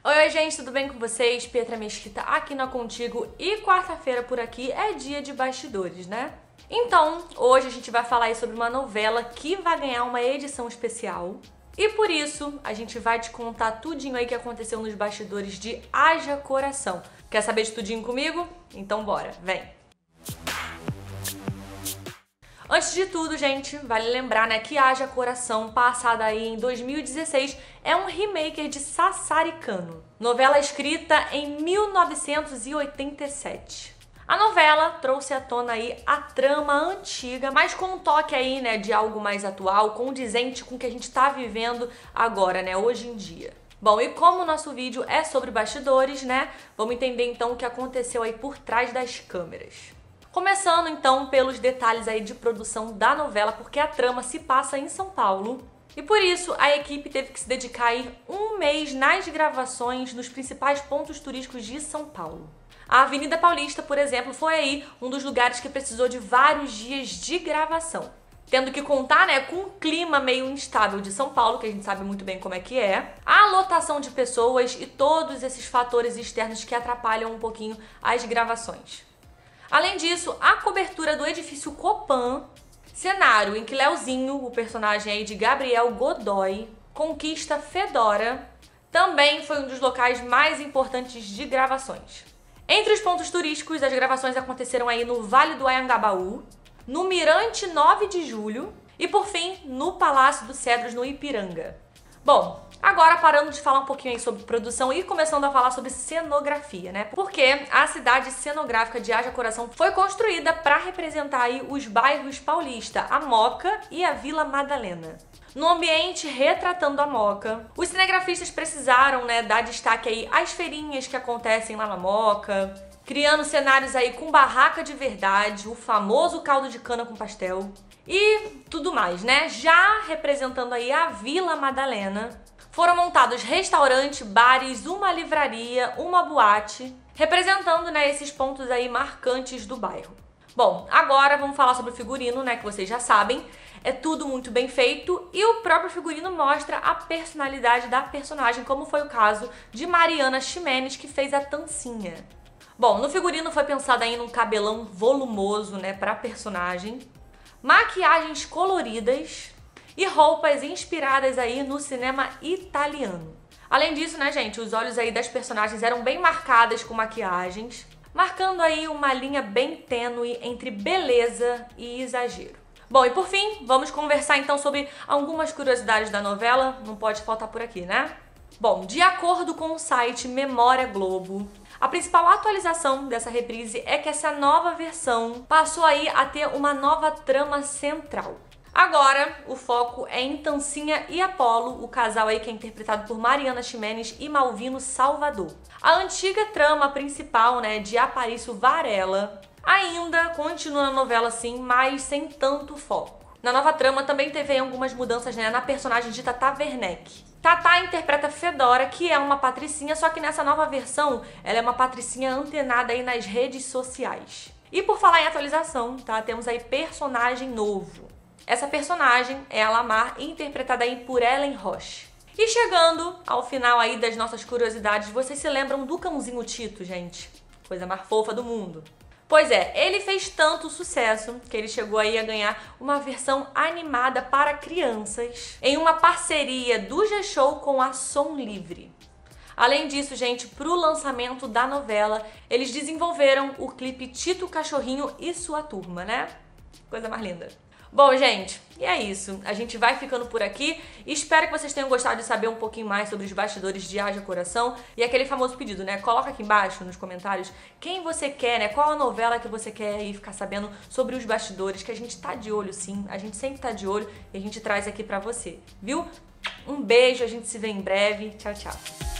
Oi, gente, tudo bem com vocês? Pietra Mesquita aqui na Contigo e quarta-feira por aqui é dia de bastidores, né? Então, hoje a gente vai falar aí sobre uma novela que vai ganhar uma edição especial e por isso a gente vai te contar tudinho aí que aconteceu nos bastidores de Haja Coração. Quer saber de tudinho comigo? Então bora, vem! Antes de tudo, gente, vale lembrar, né, que Haja Coração, passada aí em 2016, é um remake de Sassaricano, novela escrita em 1987. A novela trouxe à tona aí a trama antiga, mas com um toque aí, né, de algo mais atual, condizente com o que a gente tá vivendo agora, né, hoje em dia. Bom, e como o nosso vídeo é sobre bastidores, né, vamos entender então o que aconteceu aí por trás das câmeras. Começando então pelos detalhes aí de produção da novela, porque a trama se passa em São Paulo e por isso a equipe teve que se dedicar aí um mês nas gravações nos principais pontos turísticos de São Paulo. A Avenida Paulista, por exemplo, foi aí um dos lugares que precisou de vários dias de gravação, tendo que contar, né, com um clima meio instável de São Paulo, que a gente sabe muito bem como é que é, a lotação de pessoas e todos esses fatores externos que atrapalham um pouquinho as gravações. Além disso, a cobertura do edifício Copan, cenário em que Leozinho, o personagem aí de Gabriel Godoy, conquista Fedora, também foi um dos locais mais importantes de gravações. Entre os pontos turísticos, as gravações aconteceram aí no Vale do Anhangabaú, no Mirante 9 de Julho e, por fim, no Palácio dos Cedros, no Ipiranga. Bom, agora parando de falar um pouquinho aí sobre produção e começando a falar sobre cenografia, né? Porque a cidade cenográfica de Haja Coração foi construída para representar aí os bairros Paulista, a Moca e a Vila Madalena. No ambiente retratando a Moca, os cinegrafistas precisaram, né, dar destaque aí às feirinhas que acontecem lá na Moca, criando cenários aí com barraca de verdade, o famoso caldo de cana com pastel e tudo mais, né? Já representando aí a Vila Madalena, foram montados restaurantes, bares, uma livraria, uma boate, representando, né, esses pontos aí marcantes do bairro. Bom, agora vamos falar sobre o figurino, né, que vocês já sabem. É tudo muito bem feito e o próprio figurino mostra a personalidade da personagem, como foi o caso de Mariana Ximenes, que fez a Tancinha. Bom, no figurino foi pensado aí num cabelão volumoso, né, pra personagem, maquiagens coloridas e roupas inspiradas aí no cinema italiano. Além disso, né, gente, os olhos aí das personagens eram bem marcadas com maquiagens, marcando aí uma linha bem tênue entre beleza e exagero. Bom, e por fim, vamos conversar então sobre algumas curiosidades da novela, não pode faltar por aqui, né? Bom, de acordo com o site Memória Globo, a principal atualização dessa reprise é que essa nova versão passou aí a ter uma nova trama central. Agora, o foco é em Tancinha e Apolo, o casal aí que é interpretado por Mariana Ximenes e Malvino Salvador. A antiga trama principal, né, de Aparício Varela, ainda continua na novela sim, mas sem tanto foco. Na nova trama também teve algumas mudanças, né, na personagem de Tata Werneck. Tata interpreta Fedora, que é uma patricinha, só que nessa nova versão ela é uma patricinha antenada aí nas redes sociais. E por falar em atualização, tá, temos aí personagem novo. Essa personagem é a Lamar, interpretada aí por Ellen Roche. E chegando ao final aí das nossas curiosidades, vocês se lembram do cãozinho Tito, gente? Coisa mais fofa do mundo. Pois é, ele fez tanto sucesso que ele chegou aí a ganhar uma versão animada para crianças em uma parceria do G-Show com a Som Livre. Além disso, gente, pro lançamento da novela, eles desenvolveram o clipe Tito Cachorrinho e Sua Turma, né? Coisa mais linda. Bom, gente, e é isso. A gente vai ficando por aqui. Espero que vocês tenham gostado de saber um pouquinho mais sobre os bastidores de Haja Coração e aquele famoso pedido, né? Coloca aqui embaixo nos comentários quem você quer, né? Qual a novela que você quer aí ficar sabendo sobre os bastidores, que a gente tá de olho sim, a gente sempre tá de olho e a gente traz aqui pra você, viu? Um beijo, a gente se vê em breve. Tchau, tchau.